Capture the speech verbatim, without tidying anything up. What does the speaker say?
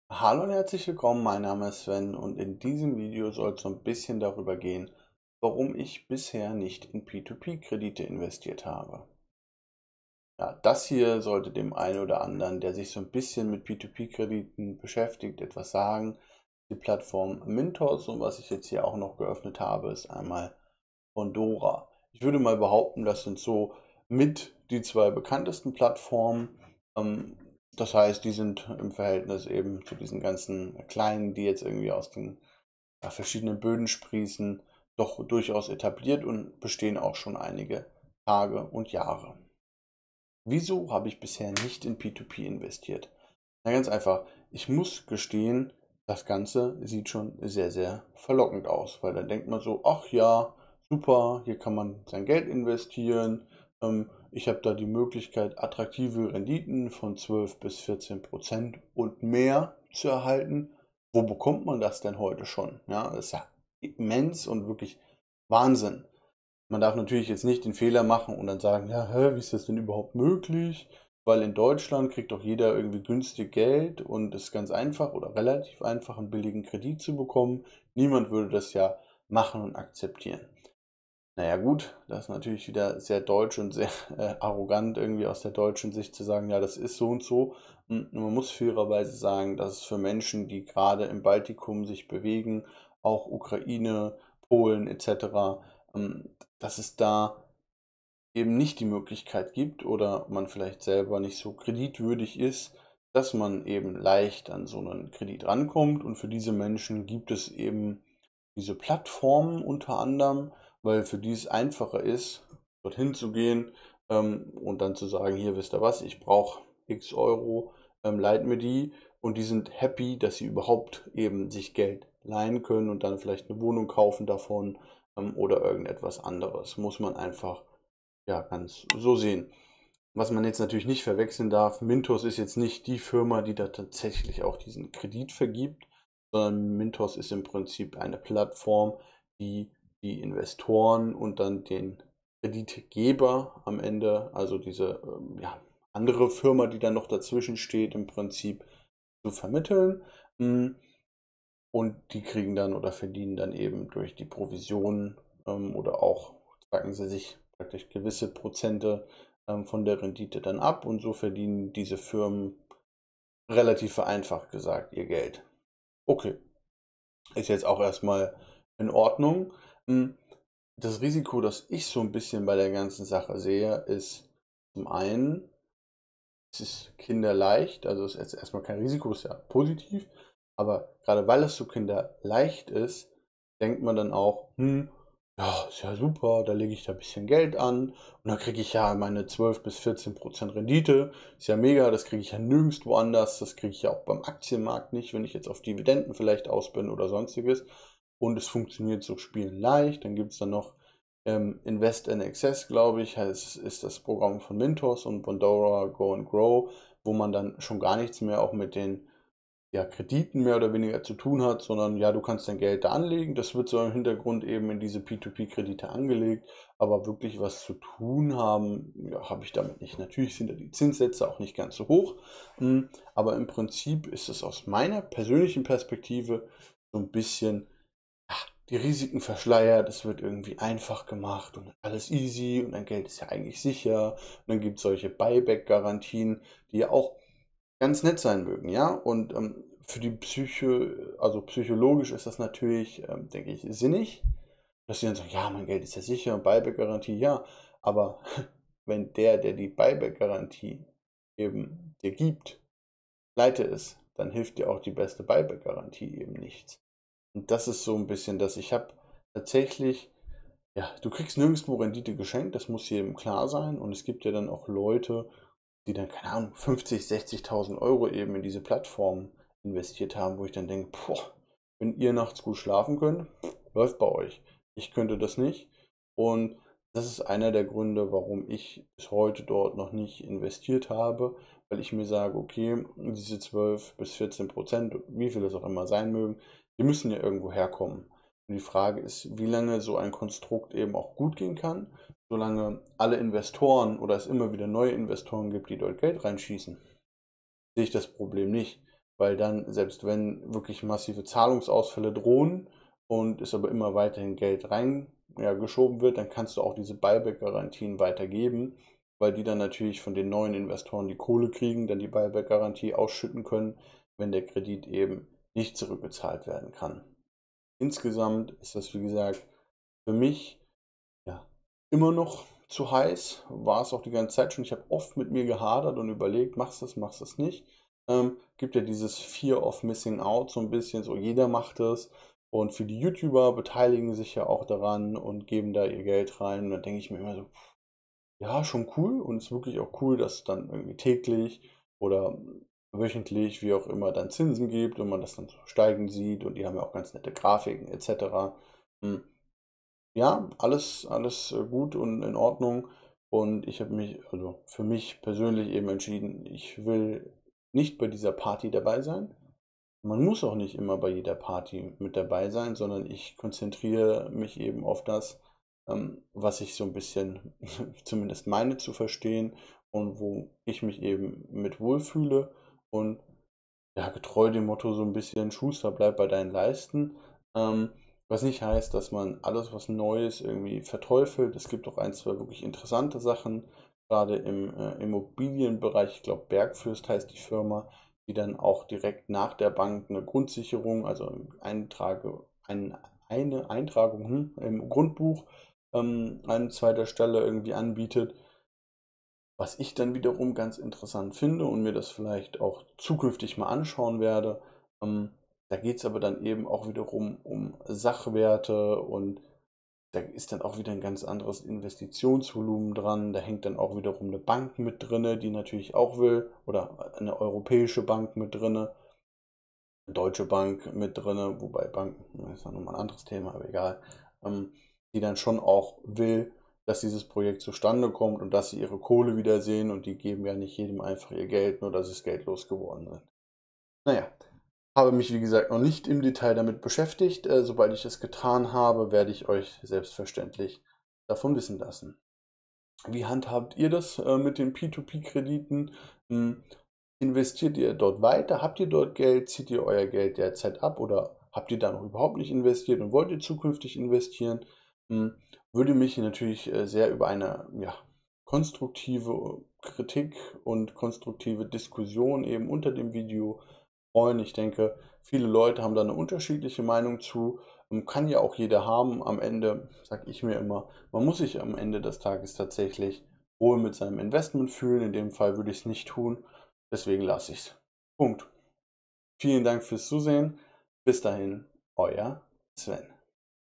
Hallo und herzlich willkommen, mein Name ist Sven und in diesem Video soll es so ein bisschen darüber gehen, warum ich bisher nicht in P zwei P-Kredite investiert habe. Ja, das hier sollte dem einen oder anderen, der sich so ein bisschen mit P zwei P-Krediten beschäftigt, etwas sagen. Die Plattform Mintos und was ich jetzt hier auch noch geöffnet habe, ist einmal Bondora. Ich würde mal behaupten, das sind so mit die zwei bekanntesten Plattformen. Ähm, das heißt, die sind im Verhältnis eben zu diesen ganzen kleinen, die jetzt irgendwie aus den ja, verschiedenen Böden sprießen, doch durchaus etabliert und bestehen auch schon einige Tage und Jahre. Wieso habe ich bisher nicht in P zwei P investiert? Na ganz einfach, ich muss gestehen, das Ganze sieht schon sehr, sehr verlockend aus, weil dann denkt man so, ach ja, super, hier kann man sein Geld investieren. Ähm, ich habe da die Möglichkeit, attraktive Renditen von zwölf bis vierzehn Prozent und mehr zu erhalten. Wo bekommt man das denn heute schon? Ja, das ist ja immens und wirklich Wahnsinn. Man darf natürlich jetzt nicht den Fehler machen und dann sagen, ja, hä, wie ist das denn überhaupt möglich? Weil in Deutschland kriegt doch jeder irgendwie günstig Geld und es ist ganz einfach oder relativ einfach, einen billigen Kredit zu bekommen. Niemand würde das ja machen und akzeptieren. Naja gut, das ist natürlich wieder sehr deutsch und sehr äh, arrogant irgendwie aus der deutschen Sicht zu sagen, ja, das ist so und so. Und man muss fairerweise sagen, dass es für Menschen, die gerade im Baltikum sich bewegen, auch Ukraine, Polen et cetera, ähm, dass es da eben nicht die Möglichkeit gibt oder man vielleicht selber nicht so kreditwürdig ist, dass man eben leicht an so einen Kredit rankommt. Und für diese Menschen gibt es eben diese Plattformen unter anderem, weil für die es einfacher ist, dorthin zu gehen ähm, und dann zu sagen, hier wisst ihr was, ich brauche X Euro, ähm, leiht mir die und die sind happy, dass sie überhaupt eben sich Geld leihen können und dann vielleicht eine Wohnung kaufen davon ähm, oder irgendetwas anderes. Muss man einfach ja, ganz so sehen. Was man jetzt natürlich nicht verwechseln darf, Mintos ist jetzt nicht die Firma, die da tatsächlich auch diesen Kredit vergibt, sondern Mintos ist im Prinzip eine Plattform, die die Investoren und dann den Kreditgeber am Ende, also diese ähm, ja, andere Firma, die dann noch dazwischen steht, im Prinzip zu vermitteln. Mm, Und die kriegen dann oder verdienen dann eben durch die Provisionen ähm, oder auch, sagen sie sich, praktisch gewisse Prozente ähm, von der Rendite dann ab und so verdienen diese Firmen relativ vereinfacht gesagt ihr Geld. Okay, ist jetzt auch erstmal in Ordnung. Hm, Das Risiko, das ich so ein bisschen bei der ganzen Sache sehe, ist zum einen, es ist kinderleicht, also es ist erstmal kein Risiko, ist ja positiv, aber gerade weil es so kinderleicht ist, denkt man dann auch, hm, ja, ist ja super, da lege ich da ein bisschen Geld an und dann kriege ich ja meine zwölf bis vierzehn Prozent Rendite. Ist ja mega, das kriege ich ja nirgendwo anders, das kriege ich ja auch beim Aktienmarkt nicht, wenn ich jetzt auf Dividenden vielleicht aus bin oder sonstiges. Und es funktioniert so spielen leicht. Dann gibt es dann noch ähm, Invest in Excess, glaube ich, heißt, ist das Programm von Mintos und Bondora Go and Grow, wo man dann schon gar nichts mehr auch mit den ja, Krediten mehr oder weniger zu tun hat, sondern ja, du kannst dein Geld da anlegen. Das wird so im Hintergrund eben in diese P zwei P-Kredite angelegt, aber wirklich was zu tun haben, ja, habe ich damit nicht. Natürlich sind da die Zinssätze auch nicht ganz so hoch, mm, aber im Prinzip ist es aus meiner persönlichen Perspektive so ein bisschen die Risiken verschleiert, es wird irgendwie einfach gemacht und alles easy und dein Geld ist ja eigentlich sicher. Und dann gibt es solche Buyback-Garantien, die ja auch ganz nett sein mögen, ja. Und ähm, für die Psyche, also psychologisch ist das natürlich, ähm, denke ich, sinnig, dass sie dann sagen, ja, mein Geld ist ja sicher und Buyback-Garantie, ja. Aber wenn der, der die Buyback-Garantie eben dir gibt, pleite ist, dann hilft dir auch die beste Buyback-Garantie eben nichts. Und das ist so ein bisschen das. Ich habe tatsächlich, ja, du kriegst nirgendwo Rendite geschenkt, das muss jedem klar sein. Und es gibt ja dann auch Leute, die dann, keine Ahnung, fünfzig, sechzigtausend Euro eben in diese Plattform investiert haben, wo ich dann denke, boah, wenn ihr nachts gut schlafen könnt, läuft bei euch. Ich könnte das nicht. Und das ist einer der Gründe, warum ich bis heute dort noch nicht investiert habe, weil ich mir sage, okay, diese zwölf bis vierzehn Prozent, wie viel es auch immer sein mögen, die müssen ja irgendwo herkommen. Und die Frage ist, wie lange so ein Konstrukt eben auch gut gehen kann, solange alle Investoren oder es immer wieder neue Investoren gibt, die dort Geld reinschießen, sehe ich das Problem nicht. weil dann, selbst wenn wirklich massive Zahlungsausfälle drohen und es aber immer weiterhin Geld rein, ja, geschoben wird, dann kannst du auch diese Buyback-Garantien weitergeben, weil die dann natürlich von den neuen Investoren die Kohle kriegen, dann die Buyback-Garantie ausschütten können, wenn der Kredit eben nicht zurückgezahlt werden kann. Insgesamt ist das, wie gesagt, für mich ja immer noch zu heiß, war es auch die ganze Zeit schon. Ich habe oft mit mir gehadert und überlegt, machst du das, machst du das nicht. Ähm, gibt ja dieses Fear of Missing Out so ein bisschen, so jeder macht es. Und für die YouTuber beteiligen sich ja auch daran und geben da ihr Geld rein. Und dann denke ich mir immer so, ja, schon cool, und es ist wirklich auch cool, dass es dann irgendwie täglich oder wöchentlich, wie auch immer, dann Zinsen gibt und man das dann so steigen sieht, und die haben ja auch ganz nette Grafiken et cetera. Hm, Ja, alles, alles äh, gut und in Ordnung, und ich habe mich, also für mich persönlich eben entschieden, ich will nicht bei dieser Party dabei sein. Man muss auch nicht immer bei jeder Party mit dabei sein, sondern ich konzentriere mich eben auf das, ähm, was ich so ein bisschen zumindest meine zu verstehen und wo ich mich eben mit wohlfühle, und ja, getreu dem Motto so ein bisschen: „Schuster, bleib bei deinen Leisten“. Ähm, was nicht heißt, dass man alles, was neu ist, irgendwie verteufelt. Es gibt auch ein, zwei wirklich interessante Sachen, gerade im äh, Immobilienbereich. Ich glaube, Bergfürst heißt die Firma, die dann auch direkt nach der Bank eine Grundsicherung, also Eintrage, ein, eine Eintragung hm, im Grundbuch ähm, an zweiter Stelle irgendwie anbietet. Was ich dann wiederum ganz interessant finde und mir das vielleicht auch zukünftig mal anschauen werde, ähm, da geht es aber dann eben auch wiederum um Sachwerte, und da ist dann auch wieder ein ganz anderes Investitionsvolumen dran. Da hängt dann auch wiederum eine Bank mit drinne, die natürlich auch will, oder eine europäische Bank mit drinne, eine deutsche Bank mit drinne, wobei Banken, das ist ja nochmal ein anderes Thema, aber egal, ähm, die dann schon auch will, dass dieses Projekt zustande kommt und dass sie ihre Kohle wiedersehen, und die geben ja nicht jedem einfach ihr Geld, nur dass es geldlos geworden sind. Naja, habe mich wie gesagt noch nicht im Detail damit beschäftigt. Äh, sobald ich es getan habe, werde ich euch selbstverständlich davon wissen lassen. Wie handhabt ihr das äh, mit den P zwei P-Krediten? Hm, investiert ihr dort weiter? Habt ihr dort Geld? Zieht ihr euer Geld derzeit ab, oder habt ihr da noch überhaupt nicht investiert und wollt ihr zukünftig investieren? Hm, Würde mich natürlich äh, sehr über eine, ja, konstruktive Kritik und konstruktive Diskussion eben unter dem Video freuen. Ich denke, viele Leute haben da eine unterschiedliche Meinung zu. Ähm, Kann ja auch jeder haben. Am Ende sage ich mir immer, man muss sich am Ende des Tages tatsächlich wohl mit seinem Investment fühlen. In dem Fall würde ich es nicht tun. Deswegen lasse ich es. Punkt. Vielen Dank fürs Zusehen. Bis dahin, euer Sven.